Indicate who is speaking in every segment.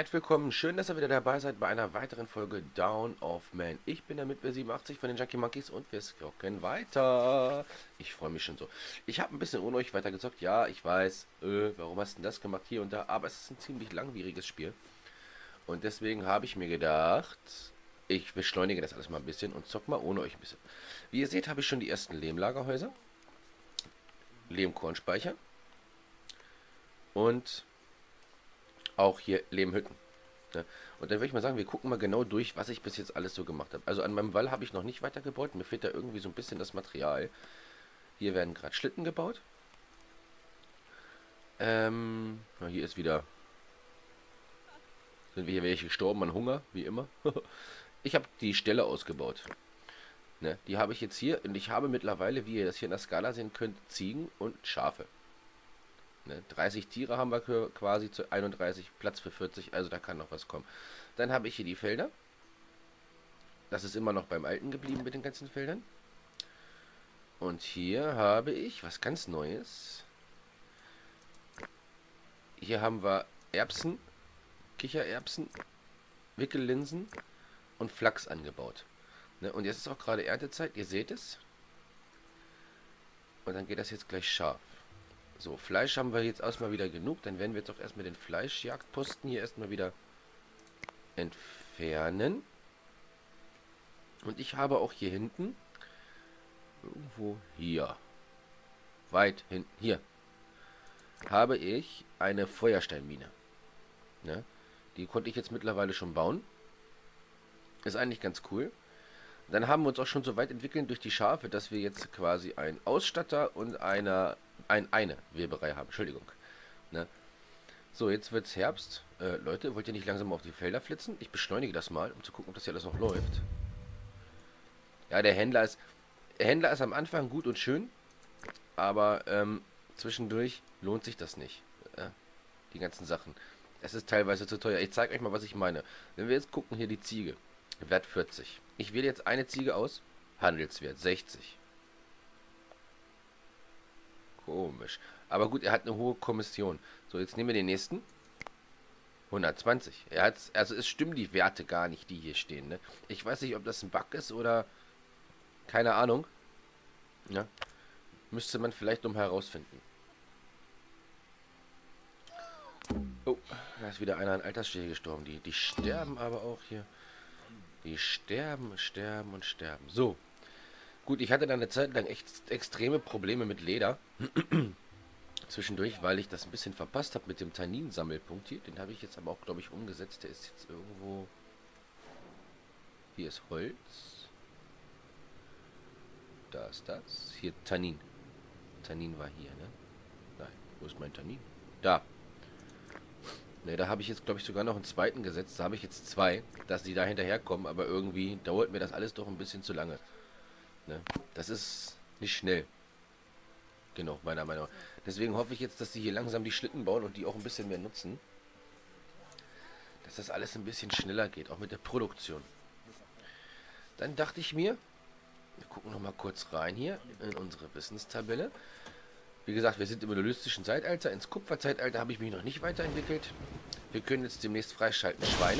Speaker 1: Herzlich willkommen, schön, dass ihr wieder dabei seid bei einer weiteren Folge Down of Man. Ich bin der Mitbeer 87 von den Junkie Monkeys und wir rocken weiter. Ich freue mich schon so. Ich habe ein bisschen ohne euch weitergezockt, ja, ich weiß, warum hast du denn das gemacht hier und da, aber es ist ein ziemlich langwieriges Spiel. Und deswegen habe ich mir gedacht, ich beschleunige das alles mal ein bisschen und zock mal ohne euch ein bisschen. Wie ihr seht, habe ich schon die ersten Lehmlagerhäuser, Lehmkornspeicher und auch hier Lehmhütten. Ne? Und dann würde ich mal sagen, wir gucken mal genau durch, was ich bis jetzt alles so gemacht habe. Also an meinem Wall habe ich noch nicht weitergebaut. Mir fehlt da irgendwie so ein bisschen das Material. Hier werden gerade Schlitten gebaut. Na, hier ist wieder... Sind wir hier welche gestorben an Hunger, wie immer. Ich habe die Ställe ausgebaut. Ne? Die habe ich jetzt hier. Und ich habe mittlerweile, wie ihr das hier in der Skala sehen könnt, Ziegen und Schafe. Ne? 30 Tiere haben wir quasi zu 31, Platz für 40, also da kann noch was kommen. Dann habe ich hier die Felder. Das ist immer noch beim Alten geblieben mit den ganzen Feldern. Und hier habe ich was ganz Neues. Hier haben wir Erbsen, Kichererbsen, Wickellinsen und Flachs angebaut. Ne? Und jetzt ist auch gerade Erntezeit, ihr seht es. Und dann geht das jetzt gleich scharf. So, Fleisch haben wir jetzt erstmal wieder genug. Dann werden wir jetzt auch erstmal den Fleischjagdposten hier erstmal wieder entfernen. Und ich habe auch hier hinten, irgendwo hier, weit hinten, hier, habe ich eine Feuersteinmine. Ne? Die konnte ich jetzt mittlerweile schon bauen. Ist eigentlich ganz cool. Dann haben wir uns auch schon so weit entwickelt durch die Schafe, dass wir jetzt quasi einen Ausstatter und eine Weberei haben. Entschuldigung. Ne? So, jetzt wird es Herbst. Leute, wollt ihr nicht langsam auf die Felder flitzen? Ich beschleunige das mal, um zu gucken, ob das hier alles noch läuft. Ja, der Händler ist am Anfang gut und schön, aber zwischendurch lohnt sich das nicht. Die ganzen Sachen. Es ist teilweise zu teuer. Ich zeige euch mal, was ich meine. Wenn wir jetzt gucken, hier die Ziege. Wert 40. Ich wähle jetzt eine Ziege aus. Handelswert 60. Komisch. Aber gut, er hat eine hohe Kommission. So, jetzt nehmen wir den nächsten. 120. Also es stimmen die Werte gar nicht, die hier stehen. Ne? Ich weiß nicht, ob das ein Bug ist oder keine Ahnung. Ja? Müsste man vielleicht noch herausfinden. Oh, da ist wieder einer an Altersschwäche gestorben. Die sterben aber auch hier. Die sterben, sterben und sterben. So. Gut, ich hatte dann eine Zeit lang echt extreme Probleme mit Leder. Zwischendurch, weil ich das ein bisschen verpasst habe mit dem Tannin-Sammelpunkt hier. Den habe ich jetzt aber auch, glaube ich, umgesetzt. Der ist jetzt irgendwo... Hier ist Holz. Da ist das. Hier Tannin. Tannin war hier, ne? Nein, wo ist mein Tannin? Da. Ne, da habe ich jetzt, glaube ich, sogar noch einen zweiten gesetzt. Da habe ich jetzt zwei, dass die da hinterherkommen. Aber irgendwie dauert mir das alles doch ein bisschen zu lange. Ne? Das ist nicht schnell. Genau, meiner Meinung nach. Deswegen hoffe ich jetzt, dass sie hier langsam die Schlitten bauen und die auch ein bisschen mehr nutzen. Dass das alles ein bisschen schneller geht, auch mit der Produktion. Dann dachte ich mir, wir gucken noch mal kurz rein hier in unsere Wissenstabelle. Wie gesagt, wir sind im monolithischen Zeitalter. Ins Kupferzeitalter habe ich mich noch nicht weiterentwickelt. Wir können jetzt demnächst freischalten Schweine.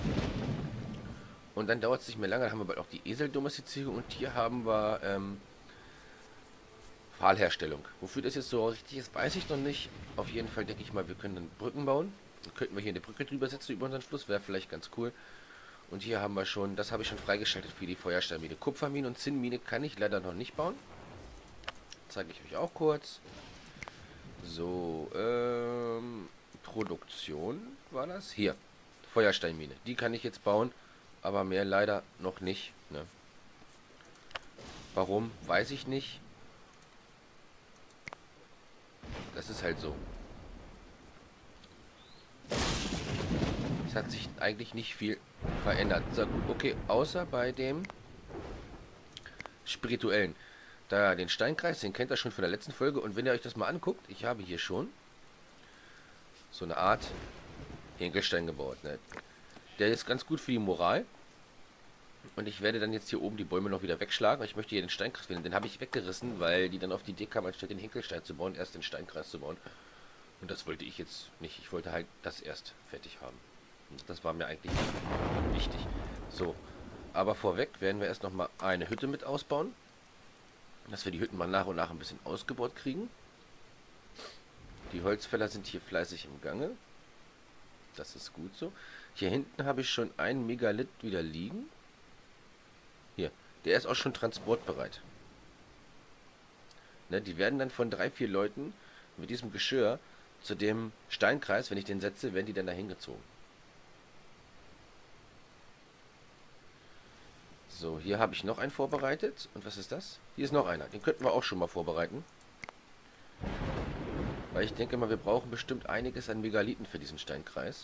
Speaker 1: Und dann dauert es nicht mehr lange. Dann haben wir bald auch die Eseldomestizierung. Und hier haben wir Pfahlherstellung. Wofür das jetzt so richtig ist, weiß ich noch nicht. Auf jeden Fall denke ich mal, wir können dann Brücken bauen. Dann könnten wir hier eine Brücke drüber setzen über unseren Fluss. Wäre vielleicht ganz cool. Und hier haben wir schon, das habe ich schon freigeschaltet für die Feuersteinmine. Kupfermine und Zinnmine kann ich leider noch nicht bauen. Zeige ich euch auch kurz. So, Produktion war das? Hier, Feuersteinmine. Die kann ich jetzt bauen, aber mehr leider noch nicht. Ne? Warum? Weiß ich nicht. Das ist halt so. Es hat sich eigentlich nicht viel verändert. So, okay, außer bei dem Spirituellen. Da den Steinkreis, den kennt ihr schon von der letzten Folge. Und wenn ihr euch das mal anguckt, ich habe hier schon so eine Art Hinkelstein gebaut. Ne? Der ist ganz gut für die Moral. Und ich werde dann jetzt hier oben die Bäume noch wieder wegschlagen. Ich möchte hier den Steinkreis finden. Den habe ich weggerissen, weil die dann auf die Idee kamen, anstatt den Hinkelstein zu bauen, erst den Steinkreis zu bauen. Und das wollte ich jetzt nicht. Ich wollte halt das erst fertig haben. Das war mir eigentlich wichtig. So, aber vorweg werden wir erst noch mal eine Hütte mit ausbauen. Dass wir die Hütten mal nach und nach ein bisschen ausgebaut kriegen. Die Holzfäller sind hier fleißig im Gange. Das ist gut so. Hier hinten habe ich schon einen Megalith wieder liegen. Hier, der ist auch schon transportbereit. Ne, die werden dann von 3, 4 Leuten mit diesem Geschirr zu dem Steinkreis, wenn ich den setze, werden die dann dahin gezogen. So, hier habe ich noch einen vorbereitet. Und was ist das? Hier ist noch einer. Den könnten wir auch schon mal vorbereiten. Weil ich denke mal, wir brauchen bestimmt einiges an Megalithen für diesen Steinkreis.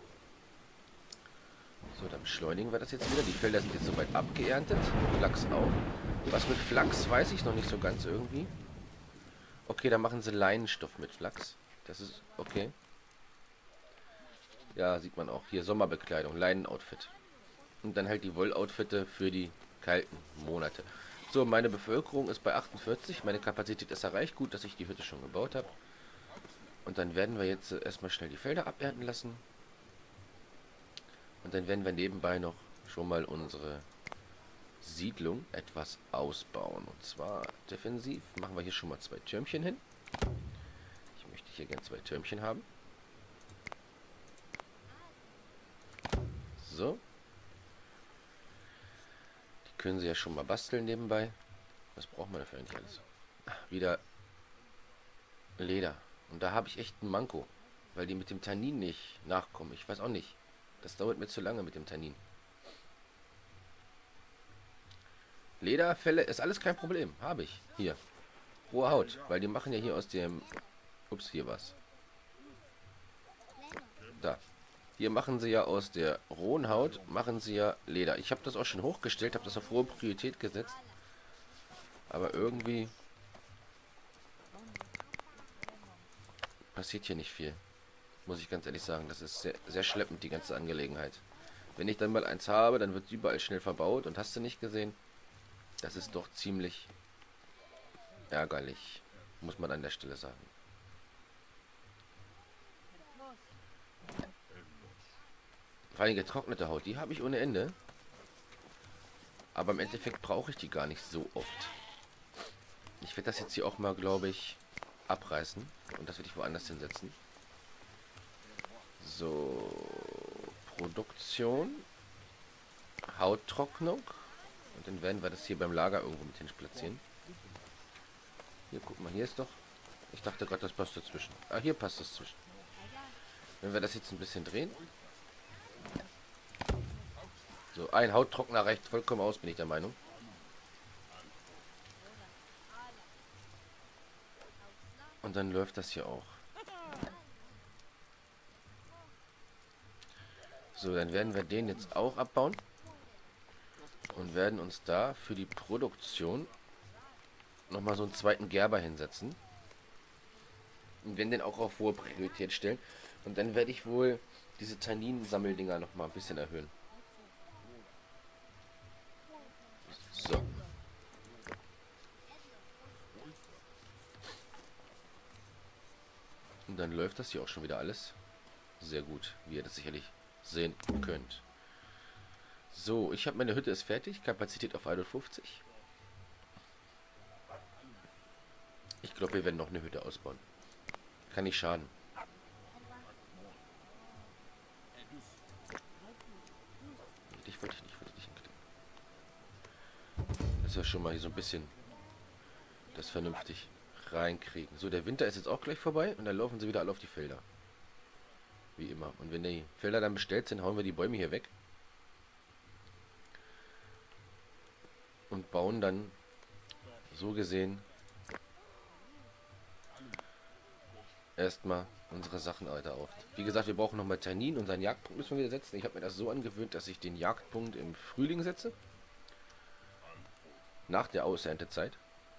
Speaker 1: So, dann beschleunigen wir das jetzt wieder. Die Felder sind jetzt soweit abgeerntet. Flachs auch. Was mit Flachs weiß ich noch nicht so ganz irgendwie. Okay, dann machen sie Leinenstoff mit Flachs. Das ist okay. Ja, sieht man auch. Hier Sommerbekleidung, Leinen-Outfit. Und dann halt die Wolloutfitte für die kalten Monate. So, meine Bevölkerung ist bei 48. Meine Kapazität ist erreicht. Gut, dass ich die Hütte schon gebaut habe. Und dann werden wir jetzt erstmal schnell die Felder abernten lassen. Und dann werden wir nebenbei noch schon mal unsere Siedlung etwas ausbauen. Und zwar defensiv machen wir hier schon mal 2 Türmchen hin. Ich möchte hier gerne 2 Türmchen haben. So. Die können sie ja schon mal basteln nebenbei. Was braucht man dafür eigentlich alles? Wieder Leder. Und da habe ich echt einen Manko. Weil die mit dem Tannin nicht nachkommen. Ich weiß auch nicht. Das dauert mir zu lange mit dem Tannin. Lederfelle ist alles kein Problem. Habe ich. Hier. Rohe Haut. Weil die machen ja hier aus dem... Ups, hier was. Da. Hier machen sie ja aus der rohen Haut, machen sie ja Leder. Ich habe das auch schon hochgestellt, habe das auf hohe Priorität gesetzt. Aber irgendwie... passiert hier nicht viel. Muss ich ganz ehrlich sagen. Das ist sehr, sehr schleppend, die ganze Angelegenheit. Wenn ich dann mal eins habe, dann wird es überall schnell verbaut. Und hast du nicht gesehen? Das ist doch ziemlich ärgerlich. Muss man an der Stelle sagen. Vor allem getrocknete Haut, die habe ich ohne Ende. Aber im Endeffekt brauche ich die gar nicht so oft. Ich werde das jetzt hier auch mal, glaube ich, abreißen. Und das werde ich woanders hinsetzen. So, Produktion, Hauttrocknung. Und dann werden wir das hier beim Lager irgendwo mit hin platzieren. Hier, guck mal, hier ist doch... Ich dachte gerade, das passt dazwischen. Ah, hier passt das zwischen. Wenn wir das jetzt ein bisschen drehen. So, ein Hauttrockner reicht vollkommen aus, bin ich der Meinung. Und dann läuft das hier auch. So, dann werden wir den jetzt auch abbauen. Und werden uns da für die Produktion nochmal so einen zweiten Gerber hinsetzen. Und werden den auch auf hohe Priorität stellen. Und dann werde ich wohl diese Tannin-Sammeldinger nochmal ein bisschen erhöhen. So. Und dann läuft das hier auch schon wieder alles sehr gut, wie ihr das sicherlich sehen könnt. So, ich habe meine Hütte ist fertig, Kapazität auf 51. Ich glaube, wir werden noch eine Hütte ausbauen. Kann nicht schaden. Ich wollte nicht hinklicken. Das ist ja schon mal hier so ein bisschen das vernünftig reinkriegen. So, der Winter ist jetzt auch gleich vorbei und dann laufen sie wieder alle auf die Felder. Wie immer. Und wenn die Felder dann bestellt sind, hauen wir die Bäume hier weg. Und bauen dann so gesehen erstmal unsere Sachen weiter auf. Wie gesagt, wir brauchen nochmal Tannin. Unseren Jagdpunkt müssen wir wieder setzen. Ich habe mir das so angewöhnt, dass ich den Jagdpunkt im Frühling setze. Nach der Auserntezeit.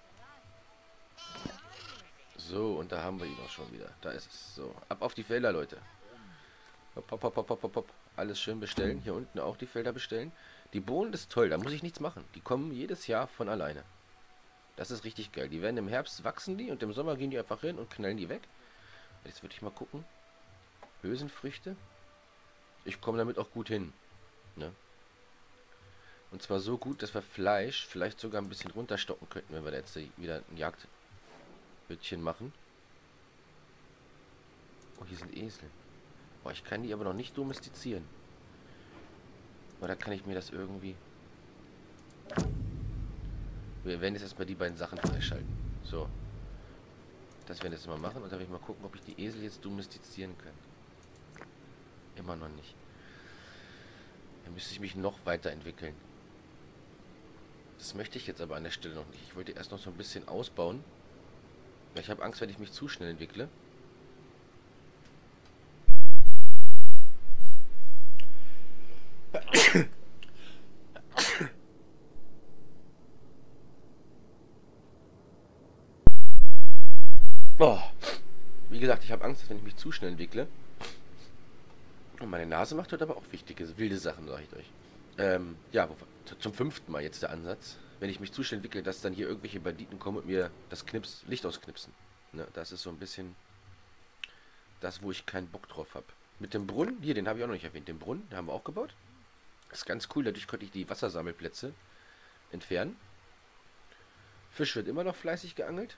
Speaker 1: So, und da haben wir ihn auch schon wieder. Da ist es. So, ab auf die Felder, Leute. Hopp, hopp, hopp, hopp, hopp, hopp. Alles schön bestellen. Hier unten auch die Felder bestellen. Die Bohnen ist toll, da muss ich nichts machen. Die kommen jedes Jahr von alleine. Das ist richtig geil. Die werden im Herbst wachsen die und im Sommer gehen die einfach hin und knallen die weg. Jetzt würde ich mal gucken. Hülsenfrüchte. Ich komme damit auch gut hin. Ne? Und zwar so gut, dass wir Fleisch vielleicht sogar ein bisschen runterstocken könnten, wenn wir da jetzt wieder ein Jagdhütchen machen. Oh, hier sind Esel. Oh, ich kann die aber noch nicht domestizieren. Oder kann ich mir das irgendwie... Wir werden jetzt erstmal die beiden Sachen freischalten. So. Das werden wir jetzt mal machen und dann werde ich mal gucken, ob ich die Esel jetzt domestizieren kann. Immer noch nicht. Dann müsste ich mich noch weiterentwickeln. Das möchte ich jetzt aber an der Stelle noch nicht. Ich wollte erst noch so ein bisschen ausbauen. Ich habe Angst, wenn ich mich zu schnell entwickle. Oh. Wie gesagt, ich habe Angst, wenn ich mich zu schnell entwickle. Und meine Nase macht heute aber auch wichtige, wilde Sachen, sage ich euch. Ja, zum 5. Mal jetzt der Ansatz. Wenn ich mich zu schnell entwickle, dass dann hier irgendwelche Banditen kommen und mir das Licht ausknipsen. Ne, das ist so ein bisschen das, wo ich keinen Bock drauf habe. Mit dem Brunnen, hier, den habe ich auch noch nicht erwähnt. Den Brunnen, den haben wir auch gebaut. Das ist ganz cool, dadurch konnte ich die Wassersammelplätze entfernen. Fisch wird immer noch fleißig geangelt.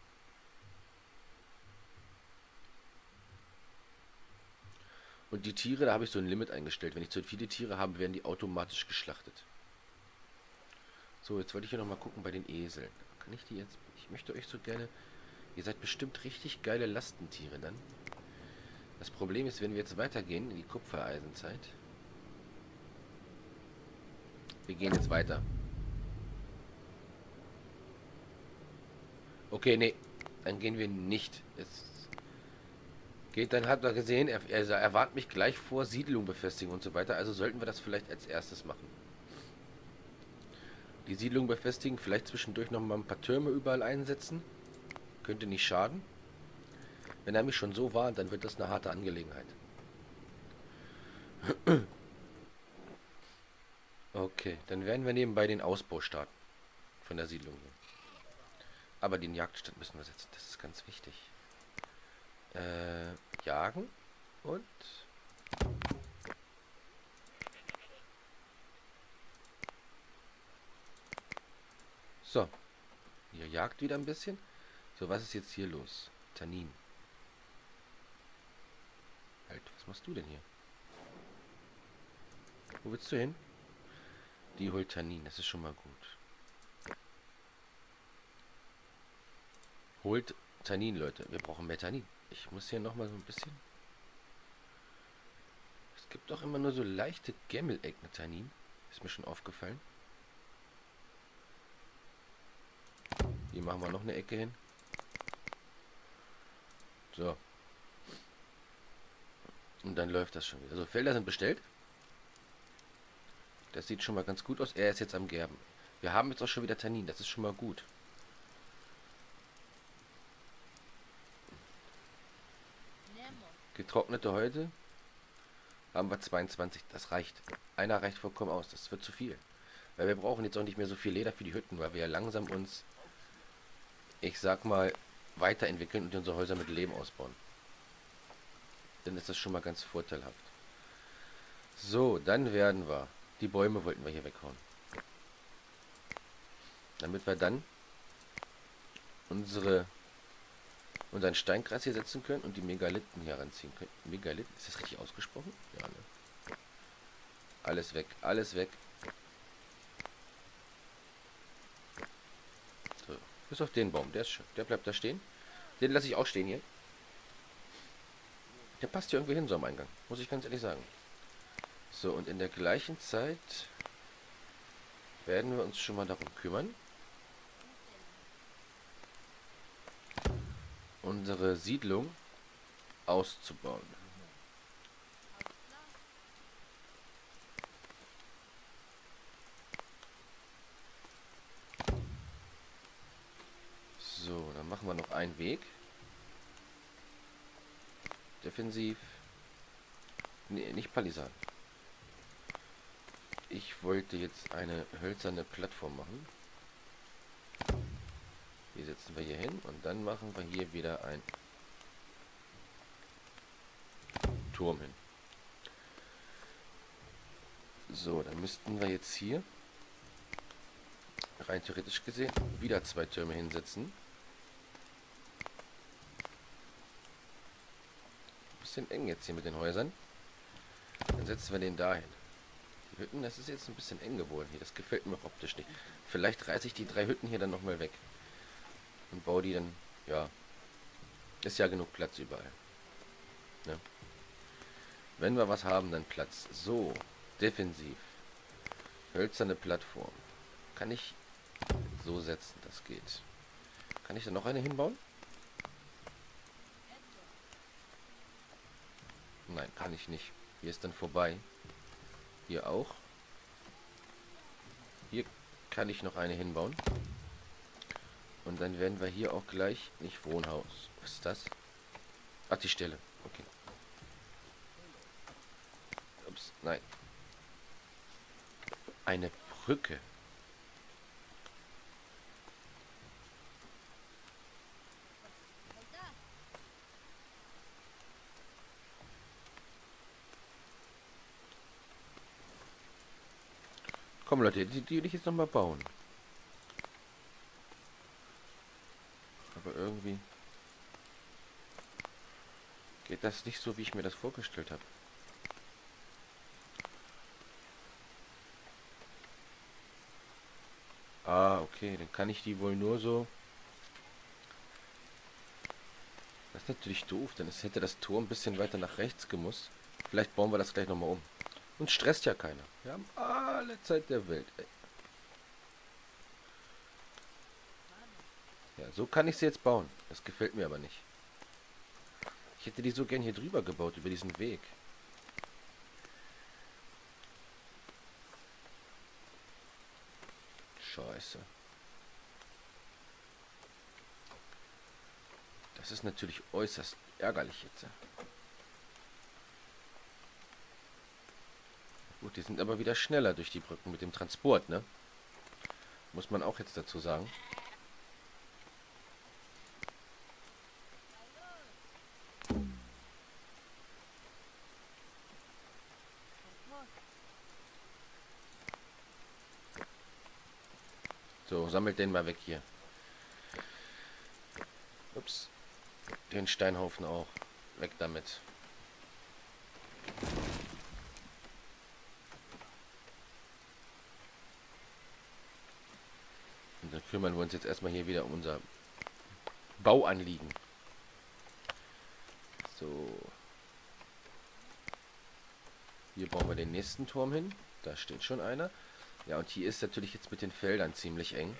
Speaker 1: Und die Tiere, da habe ich so ein Limit eingestellt. Wenn ich zu viele Tiere habe, werden die automatisch geschlachtet. So, jetzt wollte ich hier nochmal gucken bei den Eseln. Kann ich die jetzt... Ich möchte euch so gerne... Ihr seid bestimmt richtig geile Lastentiere dann. Das Problem ist, wenn wir jetzt weitergehen in die Kupfereisenzeit. Wir gehen jetzt weiter. Okay, nee. Dann gehen wir nicht. Es geht, dann hat er gesehen, er warnt mich gleich vor, Siedlung befestigen und so weiter. Also sollten wir das vielleicht als erstes machen. Die Siedlung befestigen, vielleicht zwischendurch noch mal ein paar Türme überall einsetzen. Könnte nicht schaden. Wenn er mich schon so warnt, dann wird das eine harte Angelegenheit. Okay, dann werden wir nebenbei den Ausbau starten. Von der Siedlung hier. Aber den Jagdstand müssen wir setzen, das ist ganz wichtig. Jagen und... So. Ihr jagt wieder ein bisschen. So, was ist jetzt hier los? Tannin. Halt, was machst du denn hier? Wo willst du hin? Die holt Tannin, das ist schon mal gut. Holt Tannin, Leute. Wir brauchen mehr Tannin. Ich muss hier nochmal so ein bisschen... Es gibt doch immer nur so leichte Gammeleck mit Tannin. Ist mir schon aufgefallen. Hier machen wir noch eine Ecke hin. So. Und dann läuft das schon wieder. Also Felder sind bestellt. Das sieht schon mal ganz gut aus. Er ist jetzt am Gerben. Wir haben jetzt auch schon wieder Tannin. Das ist schon mal gut. Getrocknete Häute haben wir 22. Das reicht. Einer reicht vollkommen aus. Das wird zu viel. Weil wir brauchen jetzt auch nicht mehr so viel Leder für die Hütten, weil wir ja langsam uns, ich sag mal, weiterentwickeln und unsere Häuser mit Lehm ausbauen. Dann ist das schon mal ganz vorteilhaft. So, dann werden wir... Die Bäume wollten wir hier weghauen. Damit wir dann unseren Steinkreis hier setzen können und die Megalithen hier ranziehen können. Megalithen, ist das richtig ausgesprochen? Ja, ne? Alles weg, alles weg. So, bis auf den Baum, der ist schön. Der bleibt da stehen. Den lasse ich auch stehen hier. Der passt hier irgendwie hin, so am Eingang. Muss ich ganz ehrlich sagen. So, und in der gleichen Zeit werden wir uns schon mal darum kümmern, unsere Siedlung auszubauen. So, dann machen wir noch einen Weg. Defensiv. Nee, nicht Palisaden. Ich wollte jetzt eine hölzerne Plattform machen. Die setzen wir hier hin und dann machen wir hier wieder ein Turm hin. So, dann müssten wir jetzt hier rein theoretisch gesehen wieder 2 Türme hinsetzen. Bisschen eng jetzt hier mit den Häusern. Dann setzen wir den dahin. Die Hütten, das ist jetzt ein bisschen eng geworden hier. Das gefällt mir auch optisch nicht. Vielleicht reiße ich die 3 Hütten hier dann nochmal weg. Und baue die dann, ja. Ist ja genug Platz überall. Ne? Wenn wir was haben, dann Platz. So, defensiv. Hölzerne Plattform. Kann ich so setzen, das geht. Kann ich da noch eine hinbauen? Nein, kann ich nicht. Hier ist dann vorbei. Hier auch. Hier kann ich noch eine hinbauen. Und dann werden wir hier auch gleich, nicht Wohnhaus. Was ist das? Ach, die Stelle. Okay. Ups, nein. Eine Brücke. Komm Leute, die will ich jetzt nochmal bauen. Aber irgendwie geht das nicht so, wie ich mir das vorgestellt habe. Ah, okay, dann kann ich die wohl nur so... Das ist natürlich doof, denn es hätte das Tor ein bisschen weiter nach rechts gemusst. Vielleicht bauen wir das gleich nochmal um. Und stresst ja keiner. Wir haben alle Zeit der Welt. Ey. Ja, so kann ich sie jetzt bauen. Das gefällt mir aber nicht. Ich hätte die so gern hier drüber gebaut, über diesen Weg. Scheiße. Das ist natürlich äußerst ärgerlich jetzt. Gut, die sind aber wieder schneller durch die Brücken mit dem Transport, ne? Muss man auch jetzt dazu sagen. So, sammelt den mal weg hier. Ups. Den Steinhaufen auch. Weg damit. Und dann kümmern wir uns jetzt erstmal hier wieder um unser Bauanliegen. So. Hier bauen wir den nächsten Turm hin. Da steht schon einer. Ja, und hier ist natürlich jetzt mit den Feldern ziemlich eng.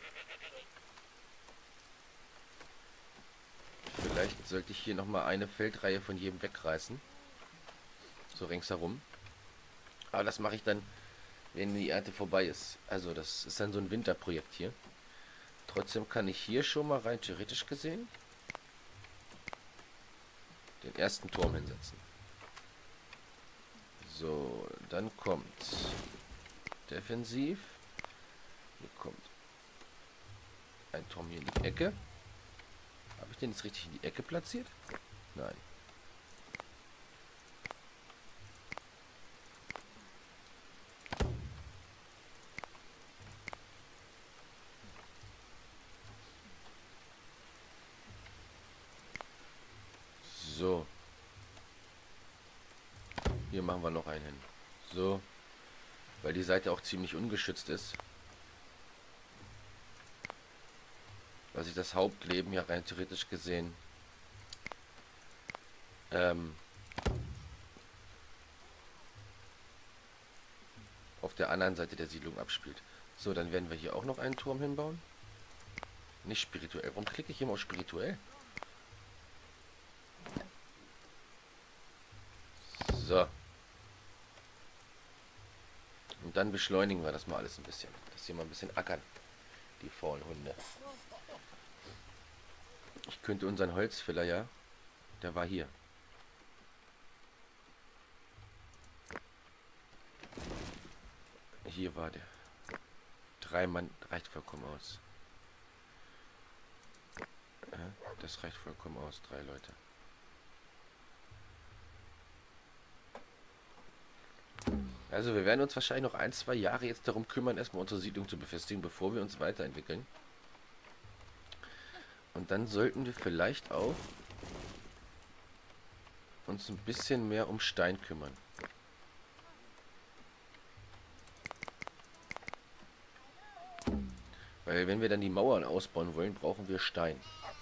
Speaker 1: Vielleicht sollte ich hier nochmal eine Feldreihe von jedem wegreißen. So ringsherum. Aber das mache ich dann, wenn die Ernte vorbei ist. Also das ist dann so ein Winterprojekt hier. Trotzdem kann ich hier schon mal rein theoretisch gesehen den ersten Turm hinsetzen. So, dann kommt defensiv. Hier kommt ein Turm hier in die Ecke. Habe ich den jetzt richtig in die Ecke platziert? Nein. So. Hier machen wir noch einen hin. So. Weil die Seite auch ziemlich ungeschützt ist. Weil sich das Hauptleben ja rein theoretisch gesehen auf der anderen Seite der Siedlung abspielt. So, dann werden wir hier auch noch einen Turm hinbauen. Nicht spirituell. Warum klicke ich immer auf spirituell? So. Und dann beschleunigen wir das mal alles ein bisschen. Dass hier mal ein bisschen ackern. Die faulen Hunde. Ich könnte unseren Holzfäller, ja. Der war hier. Hier war der. 3 Mann reicht vollkommen aus. Das reicht vollkommen aus. 3 Leute. Also wir werden uns wahrscheinlich noch 1, 2 Jahre jetzt darum kümmern, erstmal unsere Siedlung zu befestigen, bevor wir uns weiterentwickeln. Und dann sollten wir vielleicht auch uns ein bisschen mehr um Stein kümmern. Weil wenn wir dann die Mauern ausbauen wollen, brauchen wir Stein.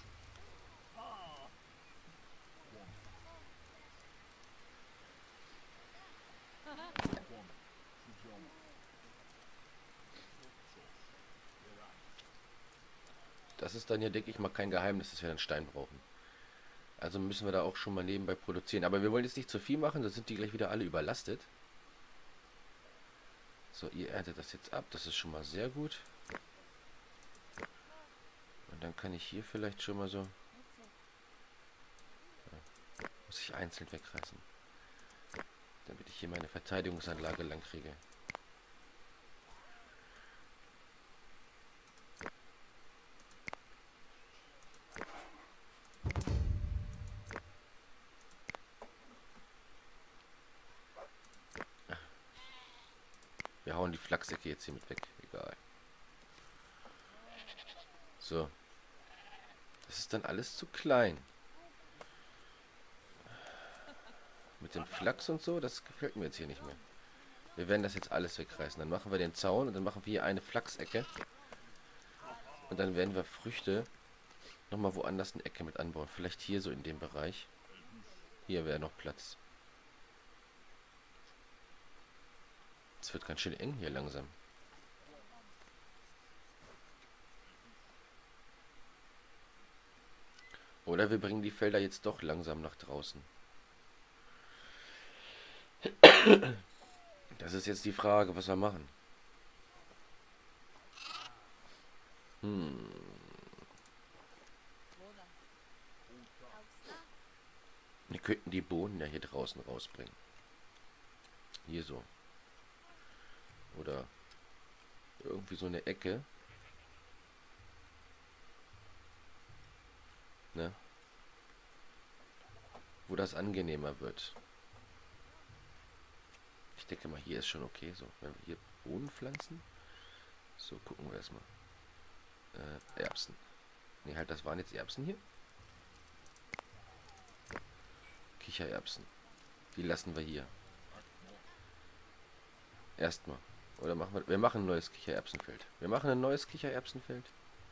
Speaker 1: Das ist dann ja, denke ich mal, kein Geheimnis, dass wir dann Stein brauchen. Also müssen wir da auch schon mal nebenbei produzieren. Aber wir wollen jetzt nicht zu viel machen, da sind die gleich wieder alle überlastet. So, ihr erntet das jetzt ab, das ist schon mal sehr gut. Und dann kann ich hier vielleicht schon mal so... Ja, muss ich einzeln wegreißen. Damit ich hier meine Verteidigungsanlage lang kriege. Wir hauen die Flachsecke jetzt hier mit weg. Egal. So. Das ist dann alles zu klein. Mit dem Flachs und so, das gefällt mir jetzt hier nicht mehr. Wir werden das jetzt alles wegreißen. Dann machen wir den Zaun und dann machen wir hier eine Flachsecke. Und dann werden wir Früchte nochmal woanders eine Ecke mit anbauen. Vielleicht hier so in dem Bereich. Hier wäre noch Platz. Es wird ganz schön eng hier langsam. Oder wir bringen die Felder jetzt doch langsam nach draußen. Das ist jetzt die Frage, was wir machen. Wir könnten die Bohnen ja hier draußen rausbringen. Hier so. Oder irgendwie so eine Ecke. Ne? Wo das angenehmer wird. Ich denke mal, hier ist schon okay. So, wenn wir hier Bohnen pflanzen. So, gucken wir erstmal. Erbsen. Ne, halt, das waren jetzt Erbsen hier. Kichererbsen. Die lassen wir hier. Erstmal. Oder machen wir machen ein neues Kichererbsenfeld. Wir machen ein neues Kichererbsenfeld.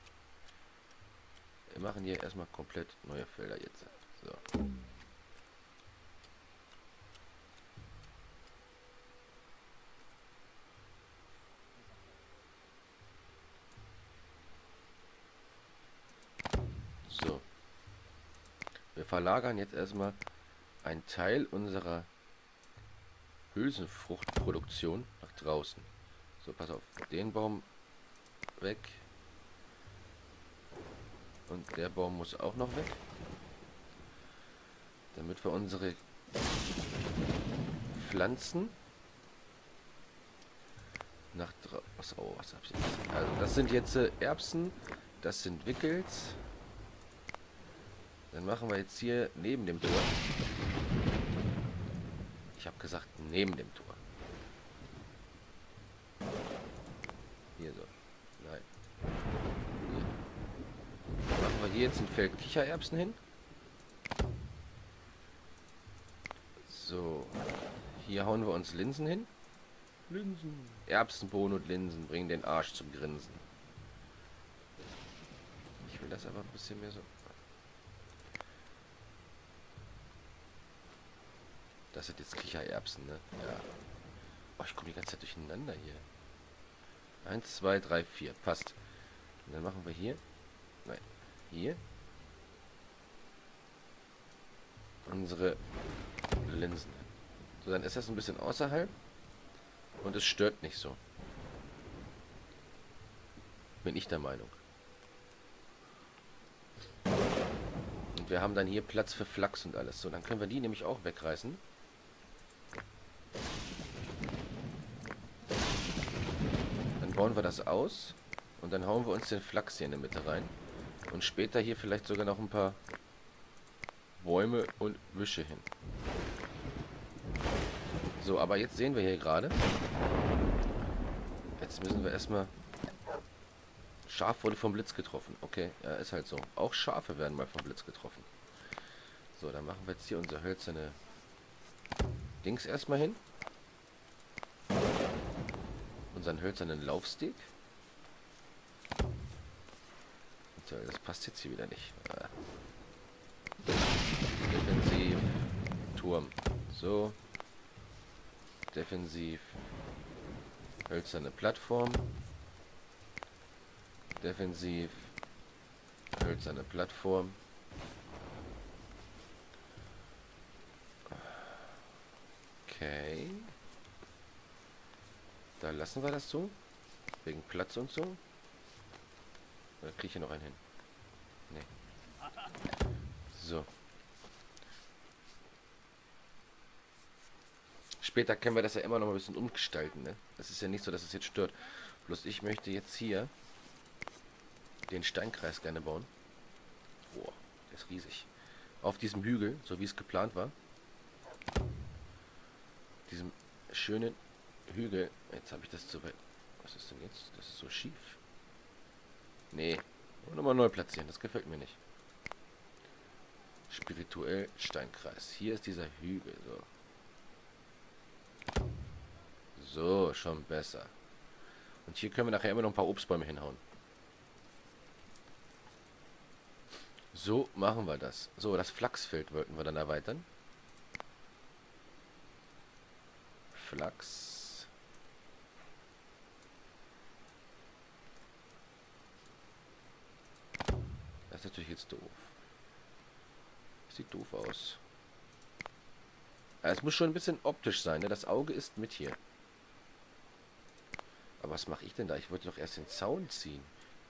Speaker 1: Wir machen hier erstmal komplett neue Felder jetzt. So. So. Wir verlagern jetzt erstmal einen Teil unserer Hülsenfruchtproduktion nach draußen. So, pass auf. Den Baum weg. Und der Baum muss auch noch weg. Damit wir unsere Pflanzen nach draußen... Oh, was hab ich jetzt? Also das sind jetzt Erbsen. Das sind Wickels. Dann machen wir jetzt hier neben dem Tor. Ich habe gesagt, neben dem Tor. Hier so. Nein. Hier. Dann machen wir hier jetzt ein Feld Kichererbsen hin. So. Hier hauen wir uns Linsen hin. Linsen. Erbsen, Bohnen und Linsen bringen den Arsch zum Grinsen. Ich will das aber ein bisschen mehr so... Das sind jetzt Kichererbsen, ne? Ja. Oh, ich komme die ganze Zeit durcheinander hier. 1, 2, 3, 4. Passt. Und dann machen wir hier. Nein. Hier. Unsere Linsen. So, dann ist das ein bisschen außerhalb. Und es stört nicht so. Bin ich der Meinung. Und wir haben dann hier Platz für Flachs und alles. So, dann können wir die nämlich auch wegreißen. Bauen wir das aus und dann hauen wir uns den Flachs hier in der Mitte rein und später hier vielleicht sogar noch ein paar Bäume und Büsche hin. So, aber jetzt sehen wir hier gerade. Jetzt müssen wir erstmal... Schaf wurde vom Blitz getroffen. Okay, ja, ist halt so. Auch Schafe werden mal vom Blitz getroffen. So, dann machen wir jetzt hier unser hölzerne Dings erstmal hin. Unseren hölzernen Laufsteg. Tja, das passt jetzt hier wieder nicht. Defensiv. Turm. So. Defensiv. Hölzerne Plattform. Defensiv. Hölzerne Plattform. Okay. Da lassen wir das so. Wegen Platz und so. Oder kriege ich hier noch einen hin? Nee. So. Später können wir das ja immer noch mal ein bisschen umgestalten, ne? Das ist ja nicht so, dass es jetzt stört. Bloß ich möchte jetzt hier den Steinkreis gerne bauen. Boah, der ist riesig. Auf diesem Hügel, so wie es geplant war. Diesem schönen Hügel. Jetzt habe ich das zu weit. Was ist denn jetzt? Das ist so schief. Nee. Nochmal neu platzieren. Das gefällt mir nicht. Spirituell Steinkreis. Hier ist dieser Hügel. So. So, schon besser. Und hier können wir nachher immer noch ein paar Obstbäume hinhauen. So machen wir das. So, das Flachsfeld wollten wir dann erweitern. Flachs. Das ist natürlich jetzt doof. Sieht doof aus. Es muss schon ein bisschen optisch sein, ne? Das Auge ist mit hier. Aber was mache ich denn da? Ich wollte doch erst den Zaun ziehen.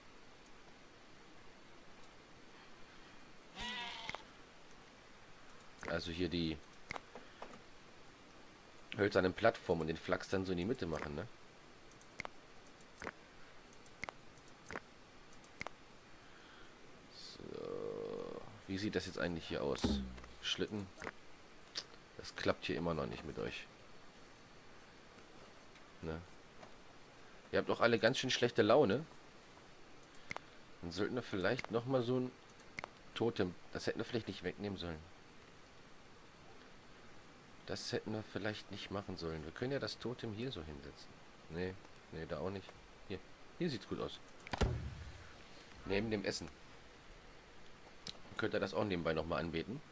Speaker 1: Also hier die hölzernen Plattformen und den Flachs dann so in die Mitte machen, ne? So. Wie sieht das jetzt eigentlich hier aus? Schlitten. Das klappt hier immer noch nicht mit euch. Ne? Ihr habt auch alle ganz schön schlechte Laune. Dann sollten wir vielleicht nochmal so ein Totem... Das hätten wir vielleicht nicht wegnehmen sollen. Das hätten wir vielleicht nicht machen sollen. Wir können ja das Totem hier so hinsetzen. Nee, nee, da auch nicht. Hier. Hier sieht's gut aus. Neben dem Essen. Könnt ihr das auch nebenbei nochmal anbeten.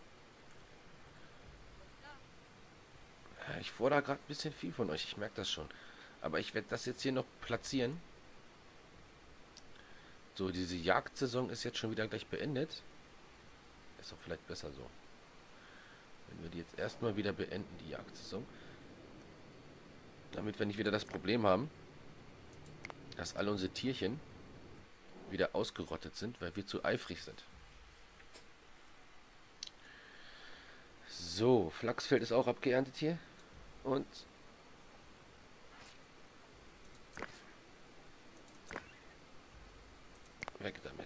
Speaker 1: Ich fordere gerade ein bisschen viel von euch. Ich merke das schon. Aber ich werde das jetzt hier noch platzieren. So, diese Jagdsaison ist jetzt schon wieder gleich beendet. Ist auch vielleicht besser so. Wenn wir die jetzt erstmal wieder beenden, die Jagdsaison. Damit wir nicht wieder das Problem haben, dass alle unsere Tierchen wieder ausgerottet sind, weil wir zu eifrig sind. So, Flachsfeld ist auch abgeerntet hier. Und weg damit.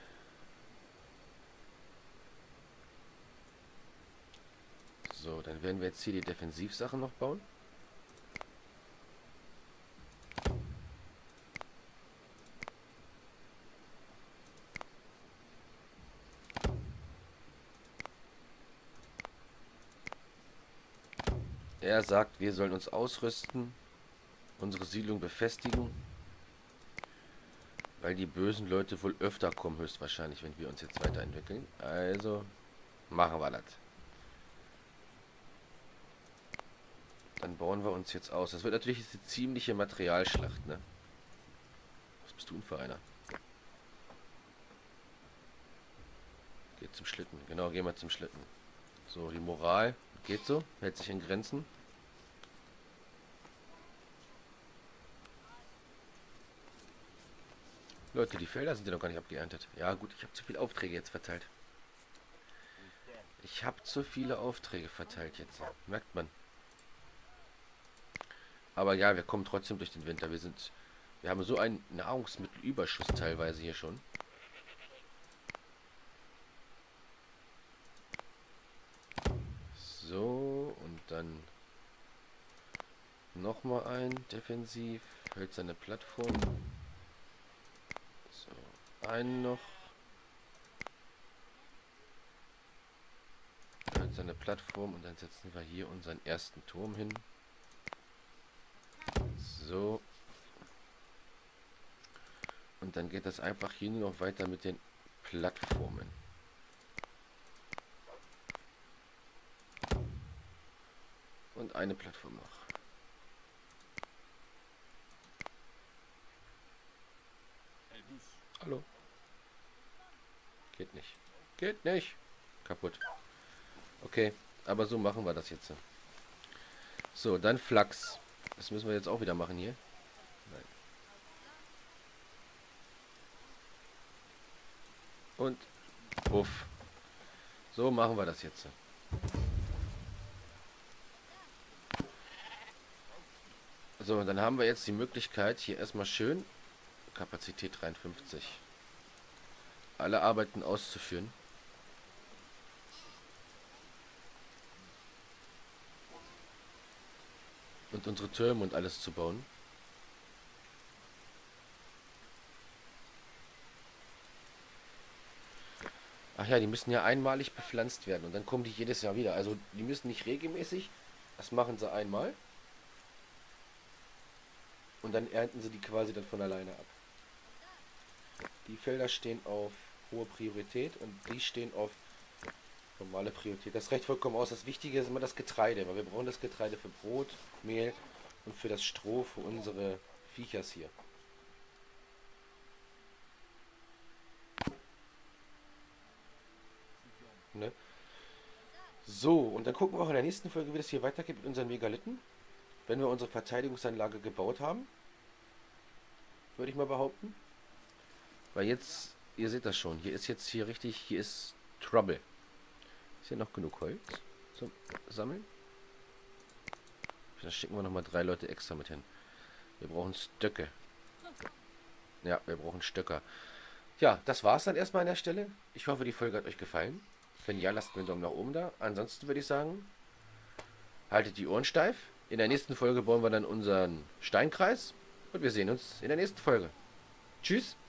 Speaker 1: So, dann werden wir jetzt hier die Defensivsachen noch bauen. Er sagt, wir sollen uns ausrüsten, unsere Siedlung befestigen, weil die bösen Leute wohl öfter kommen, höchstwahrscheinlich, wenn wir uns jetzt weiterentwickeln. Also machen wir das. Dann bauen wir uns jetzt aus. Das wird natürlich eine ziemliche Materialschlacht, ne? Was bist du denn für einer? Geht zum Schlitten. Genau, gehen wir zum Schlitten. So, die Moral geht so, hält sich in Grenzen. Leute, die Felder sind ja noch gar nicht abgeerntet. Ja gut, ich habe zu viele Aufträge jetzt verteilt. Ich habe zu viele Aufträge verteilt jetzt. Merkt man. Aber ja, wir kommen trotzdem durch den Winter. Wir haben so einen Nahrungsmittelüberschuss teilweise hier schon. So, und dann Nochmal ein, defensiv, hölzerne Plattform. So, einen noch. Hölzerne Plattform und dann setzen wir hier unseren ersten Turm hin. So. Und dann geht das einfach hier nur noch weiter mit den Plattformen. Und eine Plattform noch. Hallo. Geht nicht. Geht nicht. Kaputt. Okay, aber so machen wir das jetzt. So, dann Flachs. Das müssen wir jetzt auch wieder machen hier. Nein. Und puff. So machen wir das jetzt. So, dann haben wir jetzt die Möglichkeit, hier erstmal schön Kapazität 53. Alle Arbeiten auszuführen. Und unsere Türme und alles zu bauen. Ach ja, die müssen ja einmalig bepflanzt werden und dann kommen die jedes Jahr wieder. Also die müssen nicht regelmäßig, das machen sie einmal. Und dann ernten sie die quasi dann von alleine ab. Die Felder stehen auf hohe Priorität und die stehen auf normale Priorität. Das reicht vollkommen aus. Das Wichtige ist immer das Getreide, weil wir brauchen das Getreide für Brot, Mehl und für das Stroh für unsere Viechers hier. Ne? So, und dann gucken wir auch in der nächsten Folge, wie das hier weitergeht mit unseren Megalithen. Wenn wir unsere Verteidigungsanlage gebaut haben, würde ich mal behaupten. Weil jetzt, ihr seht das schon, hier ist jetzt hier richtig, hier ist Trouble. Ist hier noch genug Holz zum Sammeln? Da schicken wir nochmal 3 Leute extra mit hin. Wir brauchen Stöcke. Ja, wir brauchen Stöcker. Ja, das war's dann erstmal an der Stelle. Ich hoffe, die Folge hat euch gefallen. Wenn ja, lasst mir einen Daumen nach oben da. Ansonsten würde ich sagen, haltet die Ohren steif. In der nächsten Folge bauen wir dann unseren Steinkreis. Und wir sehen uns in der nächsten Folge. Tschüss.